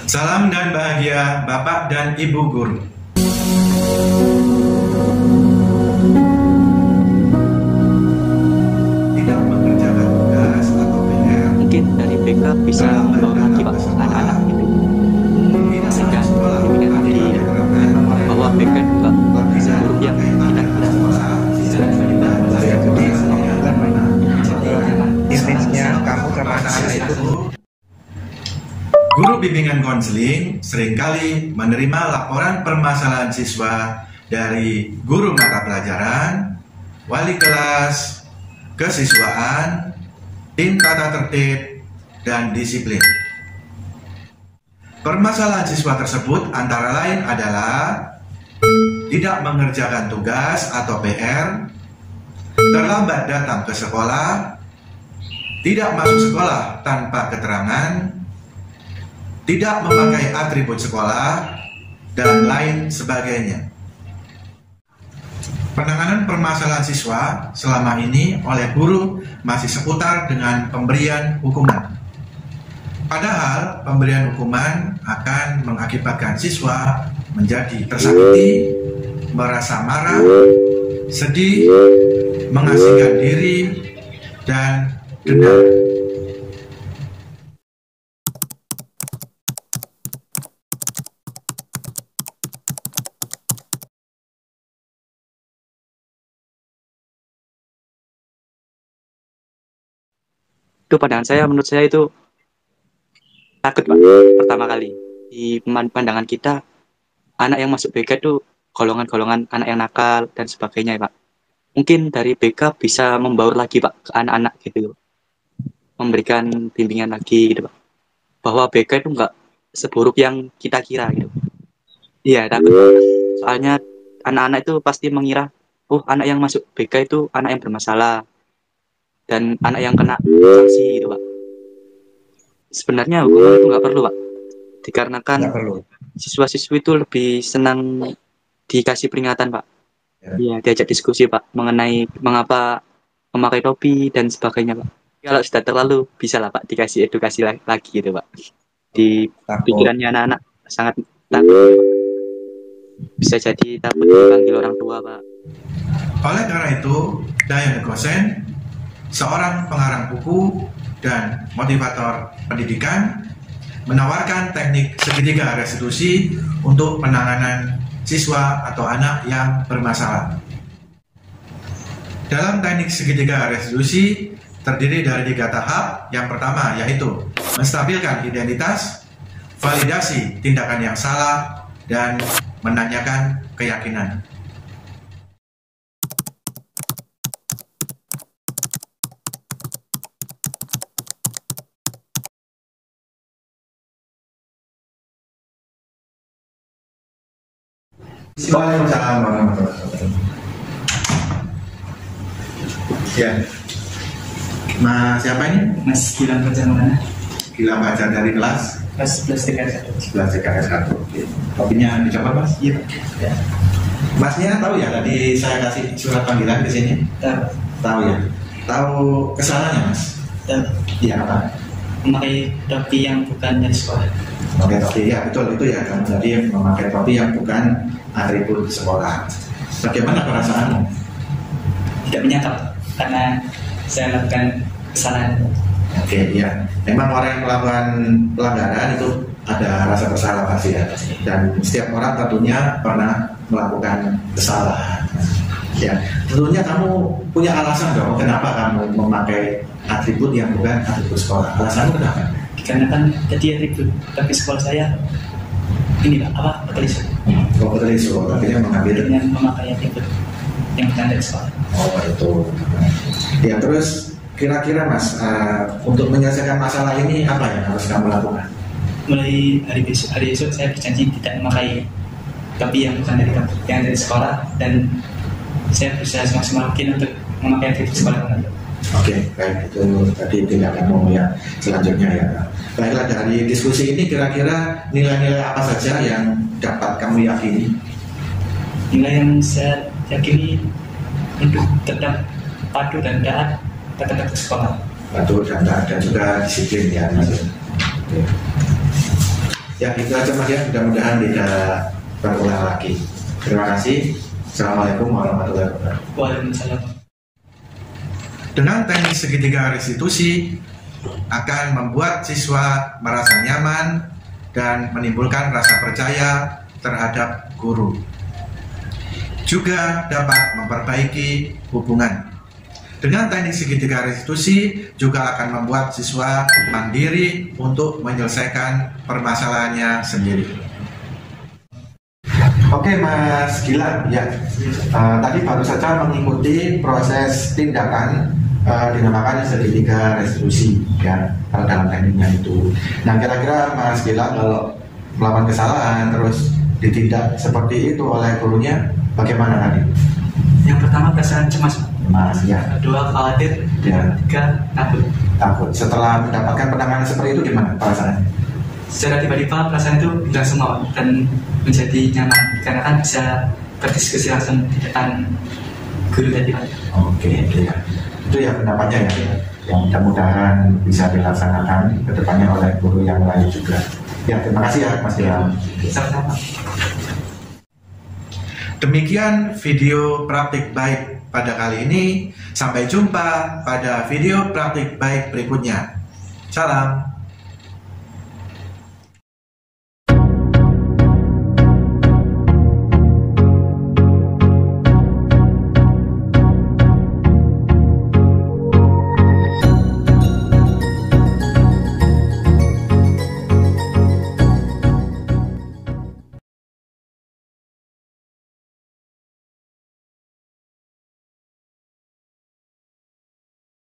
Salam dan bahagia Bapak dan Ibu Guru. Tidak mengerjakan tugas atau PR. Mungkin dari BK bisa membawa lagi Pak anak-anak itu. Sehingga demikian nanti bahwa BK juga guru yang kita kira. Intinya kamu sama anak-anak itu. Guru bimbingan konseling seringkali menerima laporan permasalahan siswa dari guru mata pelajaran, wali kelas, kesiswaan, tim tata tertib, dan disiplin. Permasalahan siswa tersebut antara lain adalah tidak mengerjakan tugas atau PR, terlambat datang ke sekolah, tidak masuk sekolah tanpa keterangan, tidak memakai atribut sekolah, dan lain sebagainya. Penanganan permasalahan siswa selama ini oleh guru masih seputar dengan pemberian hukuman. Padahal pemberian hukuman akan mengakibatkan siswa menjadi tersakiti, merasa marah, sedih, mengasingkan diri, dan dendam. Itu pandangan saya, menurut saya itu takut Pak. Pertama kali di pandangan kita, anak yang masuk BK itu golongan-golongan anak yang nakal dan sebagainya Pak. Mungkin dari BK bisa membaur lagi Pak ke anak-anak gitu, memberikan bimbingan lagi gitu Pak, bahwa BK itu enggak seburuk yang kita kira gitu. Iya takut Pak. Soalnya anak-anak itu pasti mengira, oh anak yang masuk BK itu anak yang bermasalah dan anak yang kena sanksi gitu Pak. Sebenarnya hukuman itu nggak perlu Pak, dikarenakan siswa-siswi itu lebih senang dikasih peringatan Pak. Iya, diajak diskusi Pak mengenai mengapa memakai topi dan sebagainya Pak. Kalau sudah terlalu bisa lah Pak dikasih edukasi lagi gitu Pak. Di pikirannya anak-anak sangat takut Pak. Bisa jadi takut dipanggil orang tua Pak. Oleh karena itu, Dayan Gosen, seorang pengarang buku dan motivator pendidikan, menawarkan teknik segitiga restitusi untuk penanganan siswa atau anak yang bermasalah. Dalam teknik segitiga restitusi terdiri dari 3 tahap. Yang pertama yaitu menstabilkan identitas, validasi tindakan yang salah, dan menanyakan keyakinan. Waalaikumsalam warahmatullahi wabarakatuh. Ya, Mas siapa ini? Mas Gilang Fajar mana? Gilang Fajar dari kelas 11 TKS 11 TKS 1. Topinya dicoba Mas? Iya Pak. Ya. Masnya tahu ya tadi saya kasih surat panggilan ke sini? Tahu. Tahu ya? Tahu kesalahannya Mas? Tahu. Iya apa? Memakai topi yang bukan dari sekolah. Memakai topi, ya betul itu ya. Kamu tadi memakai topi yang bukan atribut sekolah. Bagaimana perasaanmu? Tidak menyangka karena saya lakukan kesalahan. Oke, ya. Memang orang yang melakukan pelanggaran itu ada rasa bersalah pasti ya. Dan setiap orang tentunya pernah melakukan kesalahan. Ya, tentunya kamu punya alasan dong kenapa kamu memakai atribut yang bukan atribut sekolah. Alasanmu kenapa? Dikarenakan tadi atribut tapi sekolah saya ini Pak, apa? Petelisu. Oh, petelisu. Akhirnya mengambil Dengan memakai atribut yang bukan dari sekolah. Oh, itu. Ya, terus kira-kira Mas, untuk menyelesaikan masalah ini apa yang harus kamu lakukan? Mulai hari esok saya berjanji tidak memakai topi yang bukan dari sekolah, dan saya berusaha semaksimal mungkin untuk memakai atribut sekolah. Oke, baik, itu tadi tindakanmu yang selanjutnya ya. Baiklah, dari diskusi ini kira-kira nilai-nilai apa saja yang dapat kamu yakini? Nilai yang saya yakini untuk tetap patuh dan taat terhadap sekolah. Patuh dan taat dan juga disiplin ya Mas. Oke. Ya itu aja Mas ya, mudah-mudahan tidak berulang lagi. Terima kasih. Assalamualaikum warahmatullahi wabarakatuh. Waalaikumsalam. Dengan teknik segitiga restitusi akan membuat siswa merasa nyaman dan menimbulkan rasa percaya terhadap guru. Juga dapat memperbaiki hubungan. Dengan teknik segitiga restitusi juga akan membuat siswa mandiri untuk menyelesaikan permasalahannya sendiri. Oke Mas Gilang, ya tadi baru saja mengikuti proses tindakan dinamakan segitiga restitusi ya kalau dalam tekniknya itu. Nah kira-kira Mas Gilang kalau melakukan kesalahan terus ditindak seperti itu oleh gurunya, bagaimana tadi? Yang pertama perasaan cemas, Mas ya. kedua khawatir, Ya. ketiga takut. Takut. Setelah mendapatkan penanganan seperti itu gimana perasaannya? Secara tiba-tiba perasaan itu hilang semua dan menjadi nyaman karena kan bisa berdiskusi langsung di depan guru tadi. Oke, ya. Itu ya pendapatnya ya. Yang mudah-mudahan bisa dilaksanakan ke depannya oleh guru yang lain juga. Ya, terima kasih ya Mas Gilang. Sama-sama. Demikian video praktik baik pada kali ini. Sampai jumpa pada video praktik baik berikutnya. Salam.